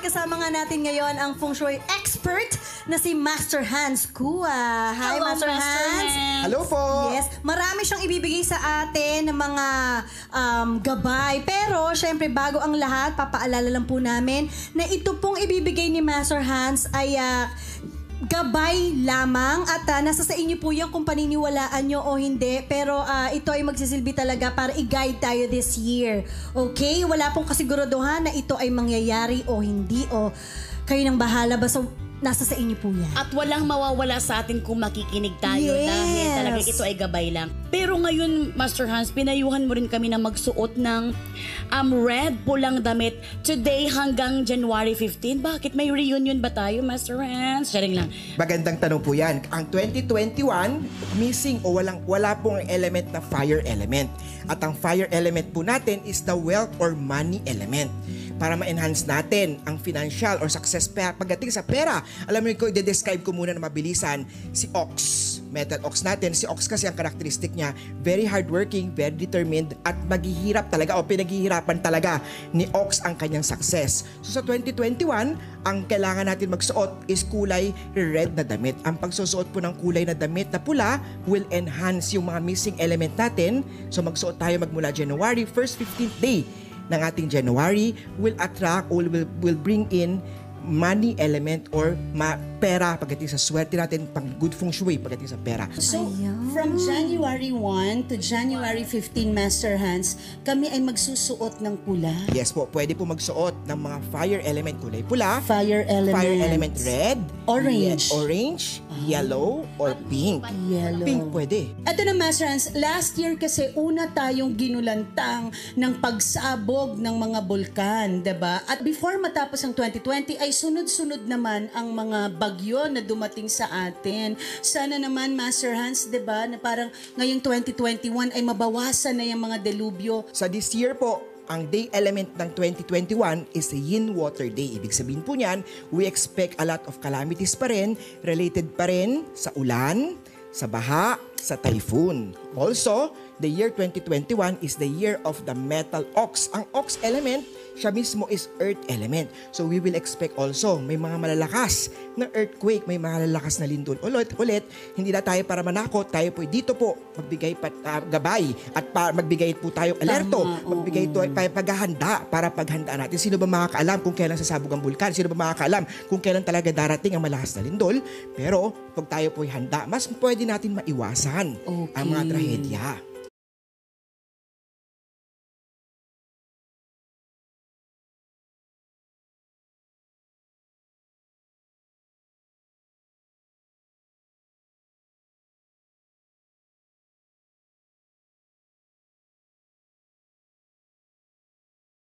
at kasama nga natin ngayon ang feng shui expert na si Master Hans Kua. Hi, Hello, Master Hans. Hello po! Yes, marami siyang ibibigay sa atin ng mga gabay. Pero, syempre, bago ang lahat, papaalala lang po namin na ito pong ibibigay ni Master Hans ay gabay lamang at nasa sa inyo po yan kung paniniwalaan nyo o hindi. Pero ito ay magsisilbi talaga para i-guide tayo this year. Okay? Wala pong kasiguraduhan na ito ay mangyayari o hindi o kayo nang bahala. Basta nasa sa inyo po yan. At walang mawawala sa atin kung makikinig tayo dahil talaga ito ay gabay lang. Pero ngayon, Master Hans, pinayuhan mo rin kami na magsuot ng red pulang damit today hanggang January 15. Bakit? May reunion ba tayo, Master Hans? Sharing lang. Magandang tanong po yan. Ang 2021, missing o wala pong element na fire element. At ang fire element po natin is the wealth or money element. Para ma-enhance natin ang financial or success pagdating sa pera. Alam mo ko, i-describe ko muna na mabilisan si Ox. Metal Ox natin. Si Ox kasi ang karakteristik niya, very hardworking, very determined, at maghihirap talaga o pinaghihirapan talaga ni Ox ang kanyang success. So sa 2021, ang kailangan natin magsuot is kulay red na damit. Ang pagsusuot po ng kulay na damit na pula will enhance yung mga missing element natin. So magsuot tayo magmula January 1st, 15th day ng ating January will attract or will bring in money element or pera pagdating sa swerte natin, pang good feng shui pagdating sa pera. So, from January 1 to January 15, Master Hans, kami ay magsusuot ng pula. Yes po, pwede po magsuot ng mga fire element kulay pula, Fire element red, orange, yellow, or pink. Yellow. Pink pwede. Ito na, Master Hans, last year kasi una tayong ginulantang ng pagsabog ng mga bulkan, diba? At before matapos ang 2020 ay sunod-sunod naman ang mga bagyo na dumating sa atin. Sana naman, Master Hans, 'di ba, na parang ngayong 2021 ay mabawasan na yung mga delubyo. Sa this year po, ang day element ng 2021 is a yin water day. Ibig sabihin po niyan, we expect a lot of calamities pa rin, related pa rin sa ulan, sa baha, sa typhoon. Also, the year 2021 is the year of the metal ox. Ang ox element, siya mismo is earth element. So we will expect also, may mga malalakas na earthquake, may mga malalakas na lindol. Ulit, hindi na tayo para manakot, tayo po dito po magbigay gabay at magbigay po tayo alerto, magbigay tayo paghahanda para paghandaan natin. Sino ba makakaalam kung kailan sasabog ang bulkan? Sino ba makakaalam kung kailan talaga darating ang malakas na lindol? Pero pag tayo po'y handa, mas pwede natin maiwasan ang mga trahedya.